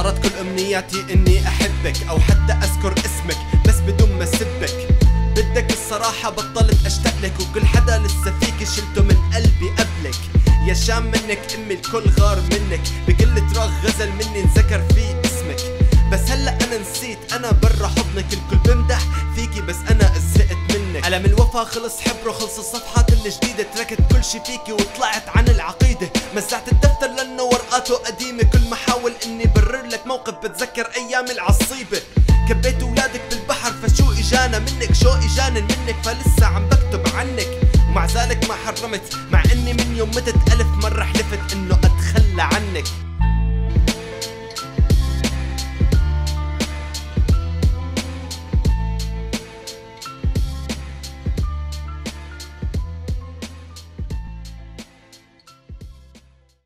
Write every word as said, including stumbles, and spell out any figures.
صارت كل امنياتي اني احبك او حتى اذكر اسمك بس بدون ما اسبك. بدك الصراحة بطلت اشتاق لك وكل حدا لسه فيك شلته من قلبي قبلك. يا شام منك امي الكل غار منك، بكل تراغ غزل مني انذكر فيه اسمك. بس هلا انا نسيت انا برا حضنك، الكل بمدح فيكي بس انا زهقت منك. قلم الوفا خلص حبره، خلص الصفحات الجديدة، تركت كل شي فيكي وطلعت عن العقيدة. مزعت الدفتر لانه ورقاته قديمة، كل ما حاول اني برر لك موقف بتذكر ايام العصيبة. كبيت ولادك بالبحر فشو اجانا منك، شو اجانن منك فلسه عم بكتب عنك. ومع ذلك ما حرمت، مع اني من يوم متت الف مرة حلفت انه اتخلى عنك.